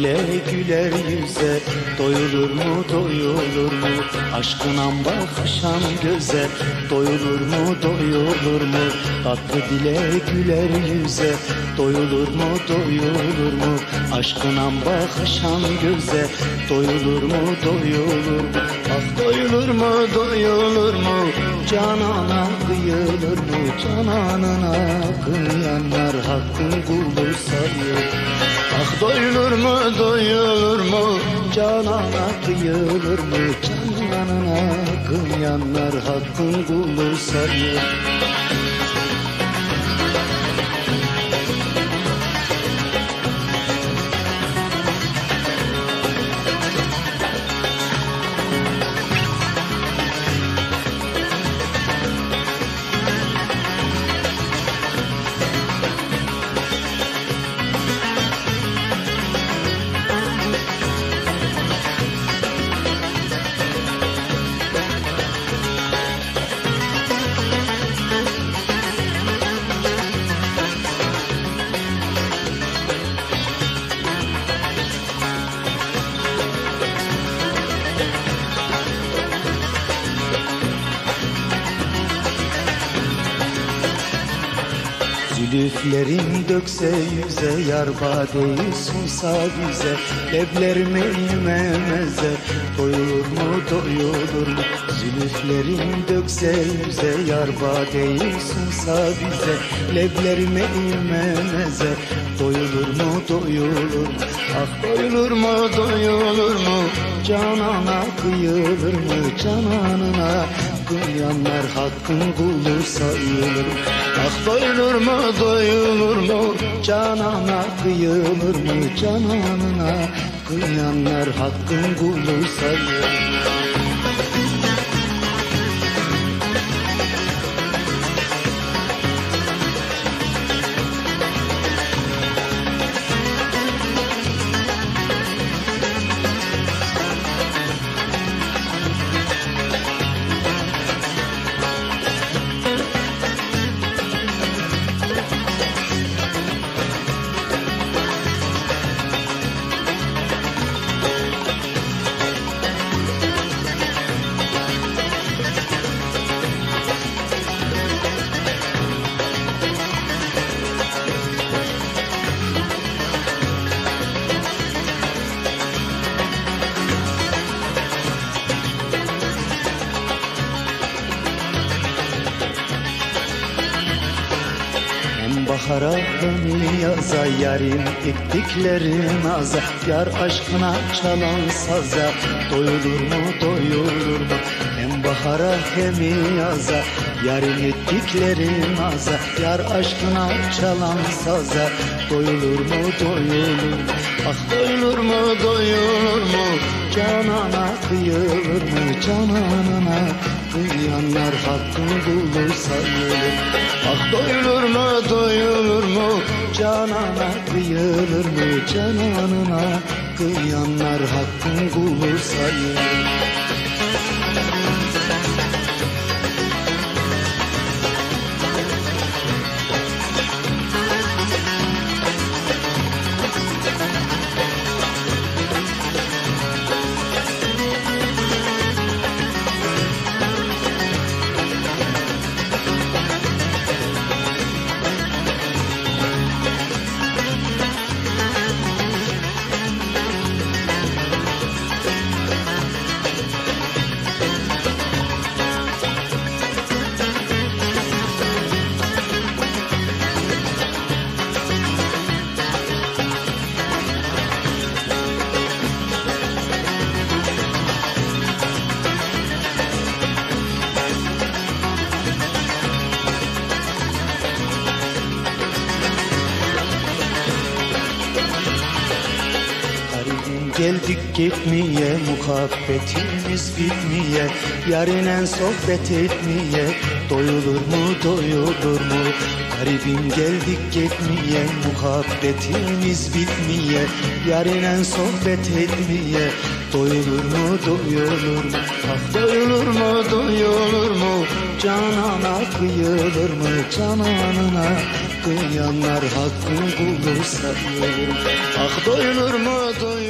dile güler yüze, doyulur mu doyulur mu aşkına bakışan göze, doyulur mu doyulur mu tatlı dile güler yüze, doyulur mu doyulur mu aşkına bakışan göze, doyulur mu doyulur mu, ah doyulur mu doyulur mu canana kıyılır mı, cananına kıyanlar hakkın kulu sayır. Ah doyulur mu doyulur mu canana kıyılır mı, cananına kıyanlar hakkın kulu sayır. Zülüflerin dökse yüze, yar badeyi sunsa bize, leblerime imemeze, doyulur mu doyulur mu? Zülüflerin dökse yüze, yar badeyi sunsa bize, leblerime imemeze, doyulur mu doyulur mu? Ah doyulur mu doyulur mu canana kıyılır mı, cananına kıyanlar hakkın kulu sayılır. Ah doyulur mu doyulur mu canana kıyılır mı, cananına kıyanlar hakkın kulu sayılır. Bahara hem yaza, yarim ektiklerin aza, yar aşkına çalan saza, doyulur mu doyulur mu? Hem bahara hem yaza, yarim ettiklerin aza, yar aşkına çalan saza, doyulur mu doyulur mu? Ah doyulur mu doyulur mu canana kıyılır mı, cananına kıyanlar hakkın kulu sayılır. Ah doyulur mu doyulur mu canana kıyılır mı, cananına kıyanlar hakkın kulu sayılır. Geldik gitmeye, muhabbetimiz bitmeye, yarinen sohbet etmeye, doyulur mu doyulur mu? Garibim geldik gitmeye, muhabbetimiz bitmeye, yarinen sohbet etmeye, doyulur mu doyulur mu? Ah doyulur mu doyulur mu? Canana kıyılır mı, cananına Arayanlar hakkını bulursa. Ah doyulur mu doyulur